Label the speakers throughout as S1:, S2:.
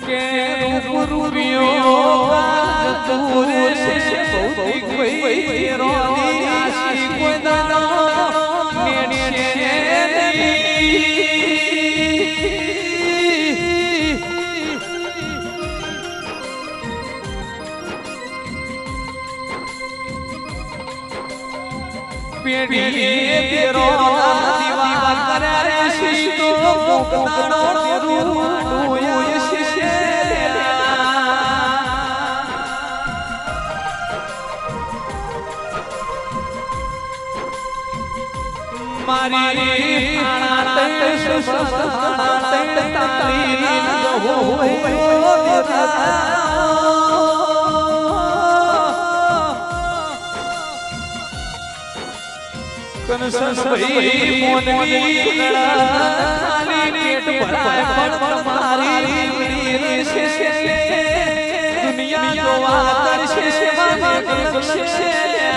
S1: के रूप रूपियो जतूर से भौतिक वही रोनी आशी को दाना नेड़े पेड़ी तेरो दीवा करे शीतो मुक्तानो रूप ये शिशे मारी आना ते सुसमाना ते ताली हो कनसन भई मोनवी लड़ा खाली पेट भराए पर तुम्हारी वीर से दुनिया को आकर से मांगे से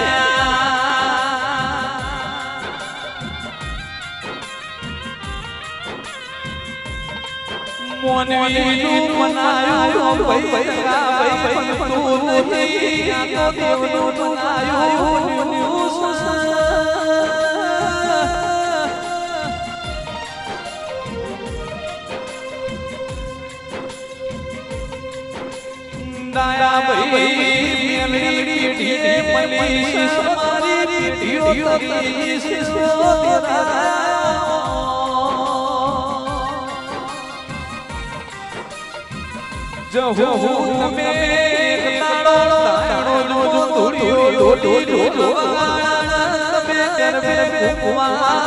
S1: मोनवी नु मनायो भई तू नहीं तो देव नु मनायो दाया भई मेरी मनी समारी टीओ तरी से सोरा जो हो में ताड़ो जो धुड़ियो में तेरे कुआ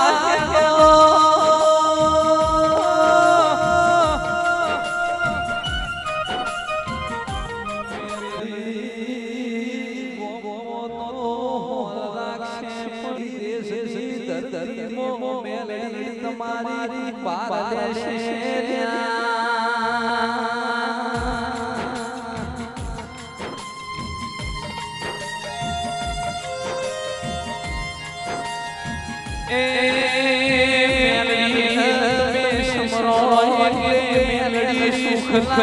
S1: तुम्हारी पारदेश मेलड़ी समरो मेलड़ी सुख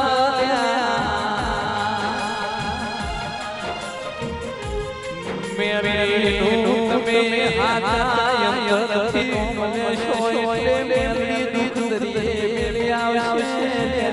S1: मेरे नूत में हाथ तुमने सोए मेरी दुख दे मेरे आवश्यक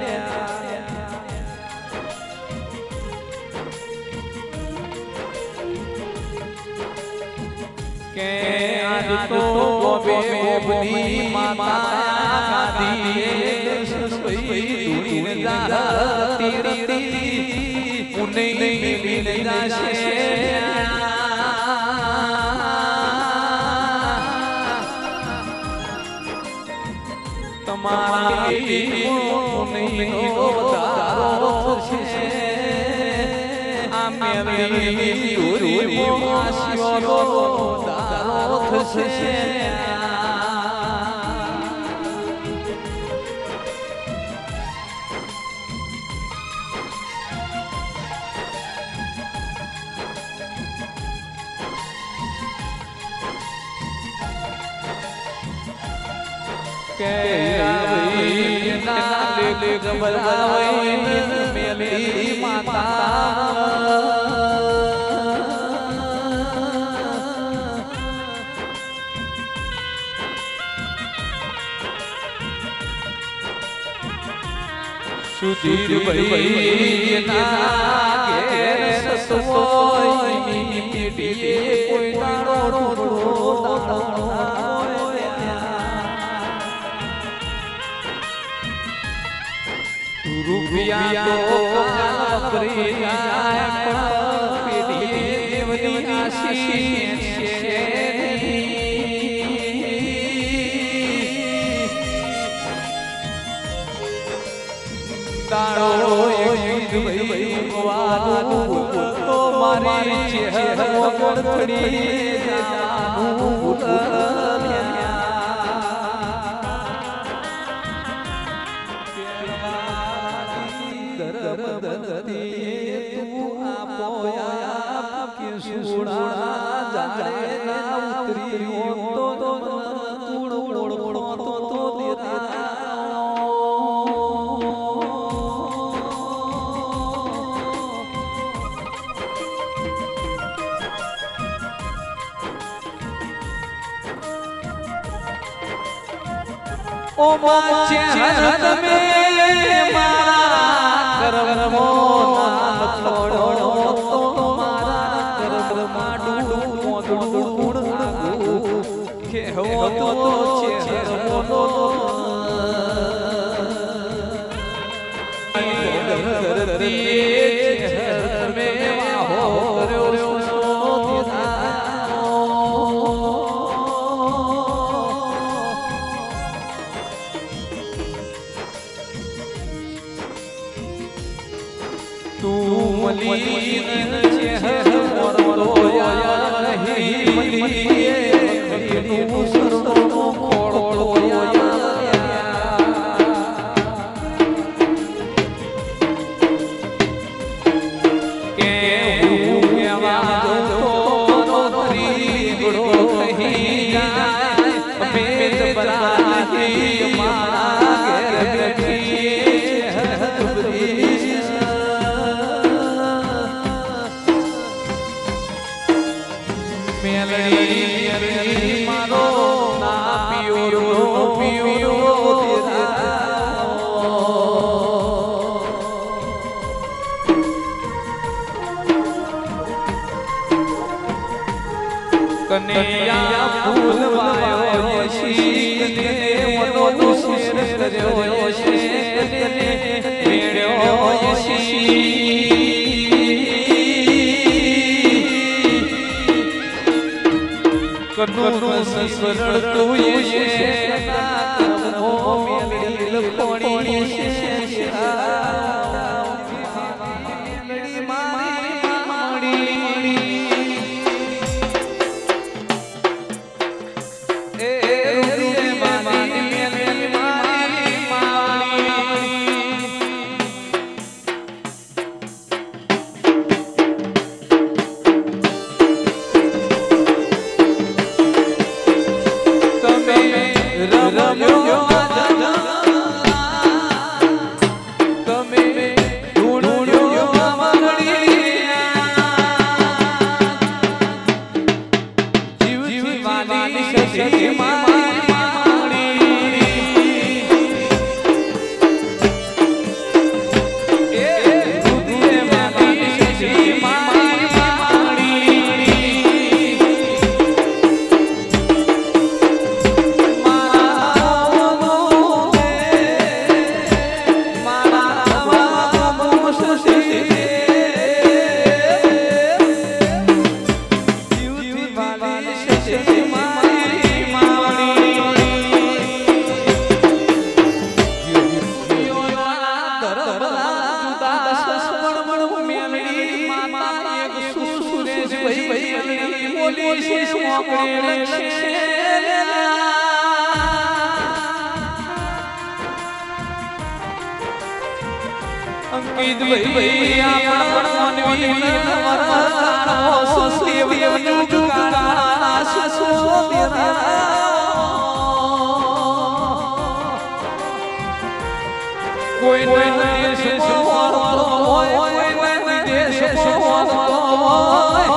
S1: के आज तो बेबनी माता दिए सुई दूर जा तेरी उन्हें मिल जाए तुम्हारी नहीं दारो छे मेरी उरी मासियो दारो छे ले घबरावे मेरी माता सुधीर भई ना घेर ससुओई पीड़िए कोई डारो रुपया तो वापरिया पीड़िए देवनी आशीष तारो एक भई वालो तो मारी चेहरा गड़खड़ी जानू तू आपोया के सुना जाए ना उतरी हो तो कूड़ तो तेरा ઓ માચે હરત મે મારા કરમો ના છોડો તો મારા કરમમાં ડૂબું કે હો તો છે હરમો કનૈયા ફૂલ વાયો શીને મનો શેર કર્યો શેરને મેળ્યો કનુ સસરળ તું યે નામો મેલીલ કોણી મેલી મારી અંકિત ભાઈ આપણા મનવી નવરતાનો સુસેવ્યનું જુગારા સુસો તેરા કોઈ દેશ મોરો હોય કોઈ દેશ મોરો હોય